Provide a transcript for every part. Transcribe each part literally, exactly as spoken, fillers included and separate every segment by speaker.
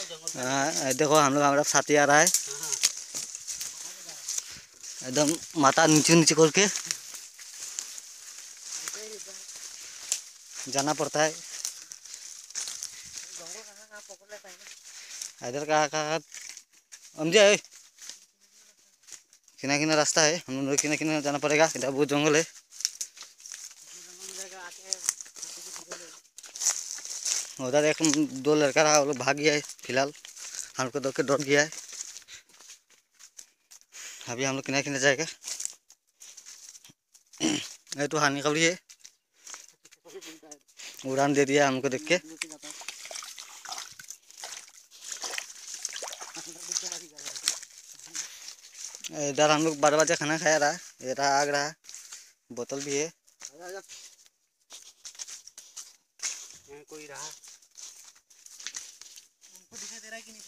Speaker 1: हाँ देखो हम लोग हमारा साथी आ रहा है एकदम माथा नीचे नीचे करके जाना पड़ता है। इधर कहाँ कहाँ समझे है किना किना रास्ता है, हम लोग किना किना जाना पड़ेगा। इधर बहुत जंगल है। उधर एक दो लड़का रहा, वो लोग भाग गया है। फिलहाल हमको देख के डर गया है। अभी हम लोग किनारे किनारे जाएगा। ये तो हानि खबरी है, उड़ान दे दिया हमको देख के। इधर हम लोग बारह बजे खाना खाया रहा। ये रहा आग रहा, बोतल भी है। कोई रहा उनको दिखाई दे रहा है कि नहीं?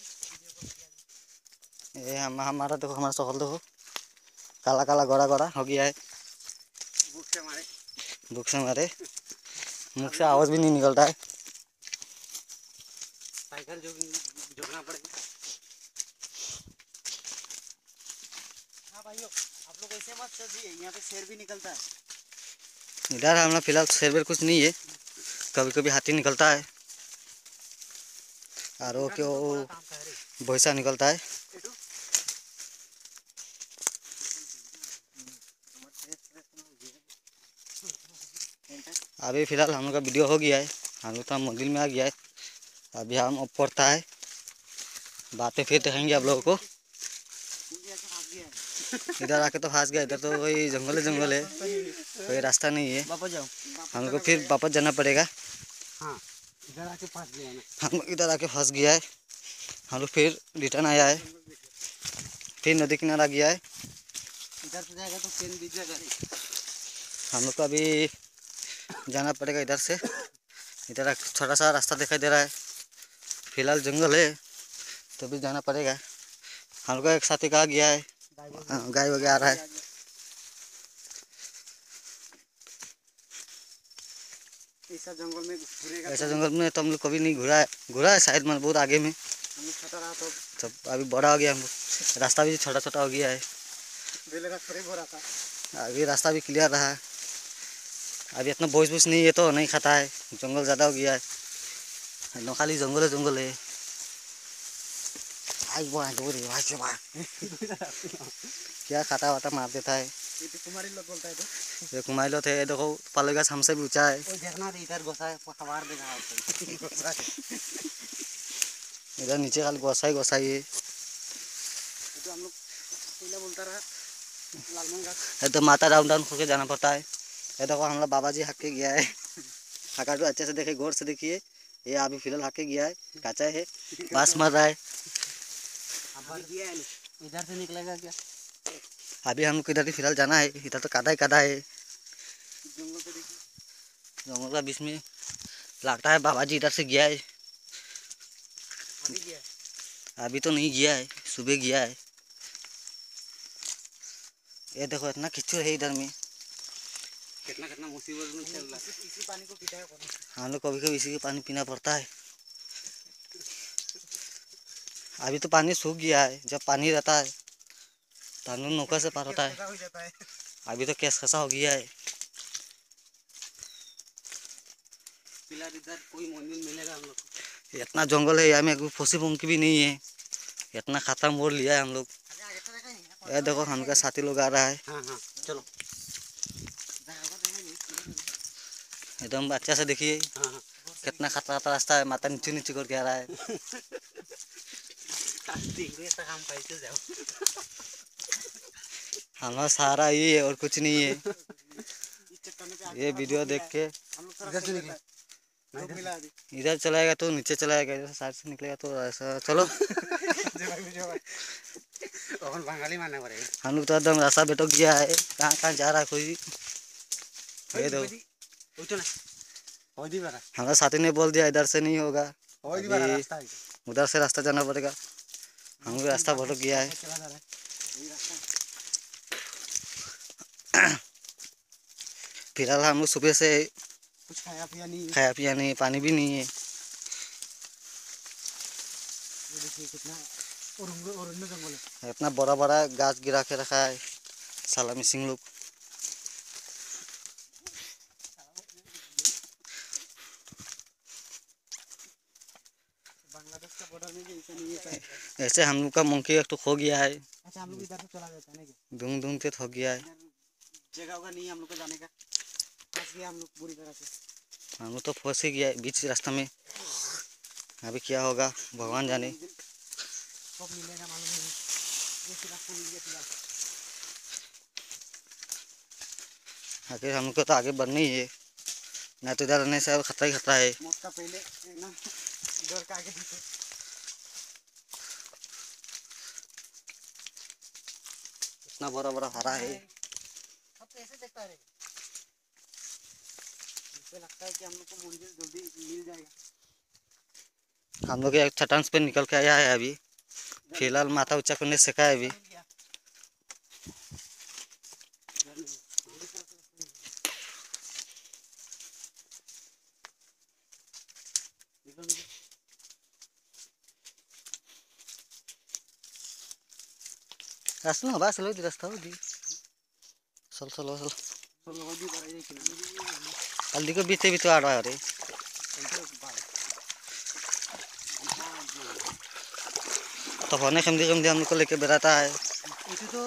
Speaker 1: ये हम हमारा देखो, हमारा शक्ल देखो, काला काला गोरा गोरा हो गया है। भूख से मारे भूख से मारे मुख से आवाज भी नहीं निकलता है। साइकिल जो जोड़ना पड़ेगा। हाँ भाइयों, आप लोग ऐसे मत चलिए, यहाँ पे शेर भी निकलता है। इधर हमारा फिलहाल शेर वेर कुछ नहीं है, कभी कभी हाथी निकलता है और वो क्यों भैंसा निकलता है। अभी फिलहाल हम लोग का वीडियो हो गया है, हम लोग तो मंदिर में आ गया है। अभी हम ऊपर था है, बातें फिर दिखाएंगे आप लोगों को। इधर आके तो फंस गया, इधर तो वही जंगल जंगल है, कोई रास्ता नहीं है। वापस जाओ, हम लोग को फिर वापस जाना पड़ेगा। हाँ, इधर आके फंस गया है, हम इधर आके फंस गया है। हम लोग फिर रिटर्न आया है, फिर नदी किनारा गया है। इधर से जाएगा तो ट्रेन बीच जाएगा। हम लोग को अभी जाना पड़ेगा इधर से। इधर छोटा सा रास्ता दिखाई दे रहा है, फिलहाल जंगल है तो भी जाना पड़ेगा। हम लोग का एक साथी कहा गया है, गाय वगैरह आ रहा है। ऐसा जंगल में घूरेगा, ऐसा जंगल में तो हम लोग कभी नहीं घुरा है। घुरा है शायद मतलब बहुत आगे में, हम लोग छोटा रहा तो जब अभी बड़ा हो गया हम लोग, रास्ता भी छोटा छोटा हो गया है। अभी रास्ता भी क्लियर रहा। अभी इतना बोझ बोझ नहीं है तो नहीं खाता है, जंगल ज़्यादा हो गया है, खाली जंगल है जंगल है। क्या खाता वाता मार देता है। ये कुमारी लोग बोलता है तो ये कुमारी लोग थे। देखो पालेगा हमसे भी ऊंचा है। इधर गोसा है, देगा इधर नीचे खाली गोसा ही गोसा ही है। तो हम लोग पहले बोलता रहा लालमन घाट, तो माता डाउन डाउन होके जाना पड़ता है। ये देखो हम लोग बाबा जी हक के गया है। हका तो अच्छे से देखे, गौर से देखिए। ये अभी फिलहाल हक के गया है, काचा है, बांस मार रहा है। इधर से निकलेगा क्या? अभी हमको इधर ही फिलहाल जाना है। इधर तो कादा ही कादा है, जंगल तो देखिए, जंगल का बीच में लगता है बाबा जी इधर से गया है। अभी गया है? अभी तो नहीं गया है, सुबह गया है। ये देखो इतना कीचड़ है इधर में, कितना कितना मुसीबत में चल रहा है। इसी पानी को पीता है हम लोग, कभी कभी इसी का पानी पीना पड़ता है। अभी तो पानी सूख गया है, जब पानी रहता है तो हम लोग नौका से पार होता है। अभी तो केस खसा हो गया है। फिलहाल इधर कोई मंदिर मिलेगा हम लोग को? इतना जंगल है, यहाँ में फंसी फंकी भी नहीं है, इतना खत्म मोड़ लिया है हम लोग। ये देखो हमका साथी लोग आ रहा है। हाँ हाँ चलो, एकदम अच्छा से देखिए। हाँ हाँ, कितना खतरा खतरा रास्ता है, माता नीचे नीचे करके आ रहा है। हम कैसे जाओ? हमारा सहारा ये है और कुछ नहीं है। ये वीडियो देख के इधर से निकले, इधर चलाएगा तो नीचे चलाएगा, इधर साइड से निकलेगा तो ऐसा। चलो हम लोग तो एकदम रास्ता बेटो गया है, कहाँ कहाँ जा रहा है कोई। ये दो हमारा साथी ने बोल दिया इधर से नहीं होगा, उधर से रास्ता जाना पड़ेगा। हम लोग रास्ता भटक गया है। फिलहाल हम लोग सुबह से कुछ खाया पिया नहीं, खाया पिया नहीं, पानी भी नहीं है।
Speaker 2: देखिए कितना और जंगल है,
Speaker 1: इतना बड़ा बड़ा गाछ गिरा के रखा है साला मिसिंग लोग।
Speaker 2: बांग्लादेश का बॉर्डर में भी ऐसा नहीं है।
Speaker 1: ऐसे हम लोग का मंकी एक तो खो गया है।
Speaker 2: अच्छा हम लोग इधर से चला जाता है ना,
Speaker 1: धूम धूम से खो गया है।
Speaker 2: जगह होगा नहीं हम लोग को जाने का, फंस गया हम लोग पूरी तरह से।
Speaker 1: हम लोग तो फंस ही गया बीच रास्ता में। अभी क्या होगा भगवान जाने।
Speaker 2: कब मिलेगा मालूम नहीं, ये रास्ता मिल गया फिलहाल।
Speaker 1: आखिर हमको तो आगे बढ़ना ही है, ना तो इधर रहने से खतरा ही खतरा है।
Speaker 2: मौत का पहले ना डर का आगे पीछे।
Speaker 1: इतना बड़ा बड़ा हरा है।
Speaker 2: अब तो ऐसे देखता है, मुझे लगता है कि हम लोग को मंजिल जल्दी मिल जाएगा।
Speaker 1: हम लोग एक चट्टान पे निकल के आया है अभी, फिलहाल माथा ऊंचा करने सीखा है अभी। रास्ता ना बास लो रास्ता हो दी चल चलो चल हल्दी को बीते भी तो आ रहा है रे। तो होने कम कम हम लोग को लेके बेराता है।
Speaker 2: इसे तो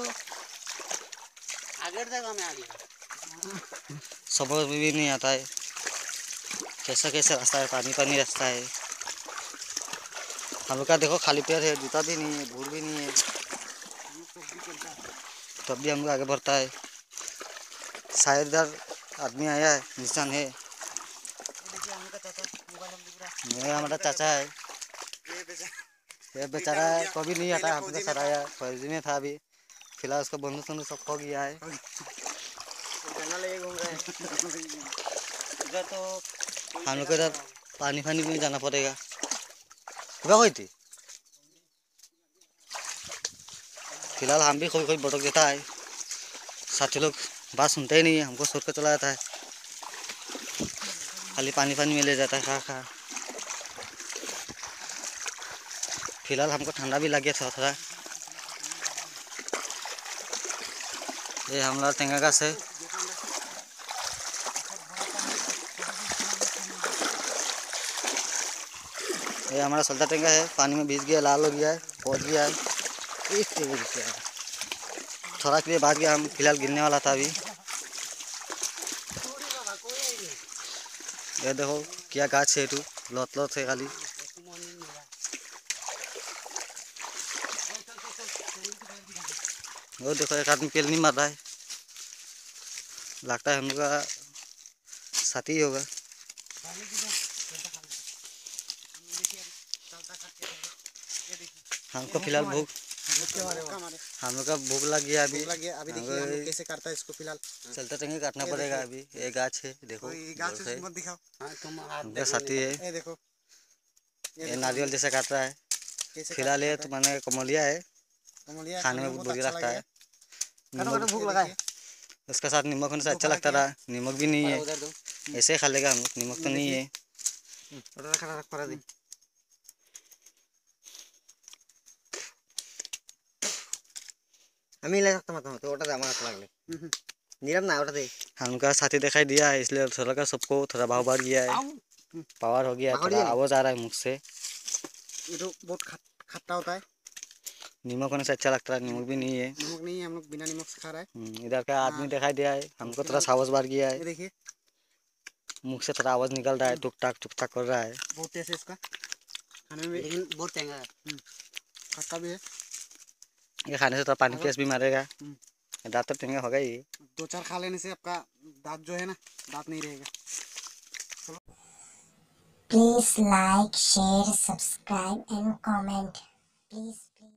Speaker 2: आगे जगह में आ गया,
Speaker 1: समझ में भी नहीं आता है कैसा कैसा रास्ता है, पानी पानी रास्ता है। हम लोग का देखो खाली पैर है, जूता भी नहीं है, बूट भी नहीं है, तब भी हम लोग आगे बढ़ता है। शायद इधर आदमी आया है, निशान है। ये हमारा चाचा है, ये बेचारा कभी नहीं आता, हमको सराया फौजी में था अभी। फिलहाल उसका बंधु संधु सब खो गया है।
Speaker 2: जंगल लेके घूम रहा है। इधर तो
Speaker 1: हम लोग को इधर पानी फानी में जाना पड़ेगा। क्या हुई थी? फिलहाल हम भी कोई कोई भटक देता है, साथी लोग बात सुनते ही नहीं है, हमको सोच कर चला जाता है, खाली पानी पानी में ले जाता है खा खा। फिलहाल हमको ठंडा भी लग गया थोड़ा थोड़ा। ये हमारा टेंगा गाछ है। ये हमारा सल्ता टेंगा है, पानी में भीज गया, लाल हो गया है, पहुँच गया है। थोड़ा के लिए भाग गया, हम फिलहाल गिरने वाला था अभी। ये देखो क्या गाछ है, तू लौत लौत है खाली। वो देखो एक आदमी पेल नहीं मार रहा है, लगता है हम लोग का साथी ही होगा। हमको फिलहाल भूख हम लोग का भूख लग गया अभी।
Speaker 2: लग गया अभी, देखिए हम लोग कैसे काटता है इसको। फिलहाल
Speaker 1: चलते चलेंगे, काटना पड़ेगा अभी। ये गाछ है देखो,
Speaker 2: गाछ मत दिखाओ,
Speaker 1: उनका साथी है।
Speaker 2: ये देखो
Speaker 1: ये नारियल जैसा काट रहा है। फिलहाल ये तो मैंने कमलिया है, खाने में बहुत बढ़िया लगता है।
Speaker 2: भूख लगा है,
Speaker 1: उसके साथ नमक होने से अच्छा लगता रहा, नमक भी नहीं है, ऐसे ही खा लेगा हम लोग, नमक तो नहीं है। हमका साथी दिखाई दिया है, इसलिए थोड़ा का सबको थोड़ा भाव बढ़ गया है, पावर हो गया है, थोड़ा आवाज आ रहा है मुख से।
Speaker 2: ये तो बहुत खट्टा होता है,
Speaker 1: नमक होने से अच्छा लगता है, नमक भी नहीं है।
Speaker 2: नमक नहीं है, हम लोग बिना नमक से खा रहा है।
Speaker 1: इधर का आदमी दिखाई दिया है, हमको थोड़ा आवाज बढ़ गया है,
Speaker 2: देखिए
Speaker 1: मुख से थोड़ा आवाज निकल रहा है, टुक टाक टुक टाक कर रहा है।
Speaker 2: बहुत टेस्ट है इसका, खाने में लेकिन बहुत टेंगा है, खट्टा भी है।
Speaker 1: ये खाने से थोड़ा पानी प्यास भी मारेगा, दांत तो टेंगा होगा ही।
Speaker 2: दो चार खा लेने से आपका दांत जो है ना, दांत नहीं रहेगा।
Speaker 3: Please like, share, subscribe and comment. Please.